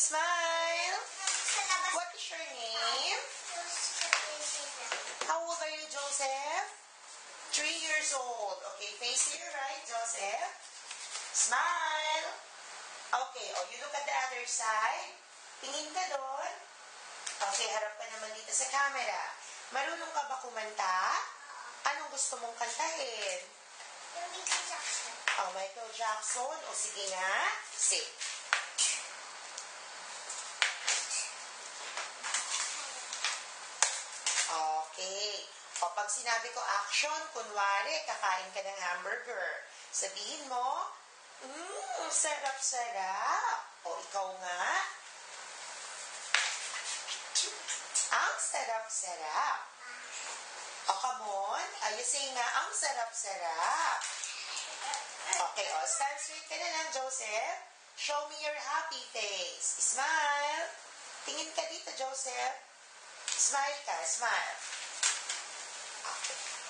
smile. What is your name? How old are you, Joseph? 3 years old. Okay, face here, right, Joseph? Smile. Okay, you look at the other side. Tingin ka doon. Okay, harap ka naman dito sa camera. Marunong ka ba kumanta? Anong gusto mong kantahin? Michael Jackson. Michael Jackson. Sige nga. Sing. Okay. Pag sinabi ko action, kunwari, kakain ka ng hamburger. Sabihin mo, sarap-sarap. Ikaw nga. Ang sarap-sarap. Come on. You say nga, ang sarap-sarap. Okay, stand straight ka na lang, Joseph. Show me your happy face. Smile. Tingin ka dito, Joseph. Smile ka, smile. Okay.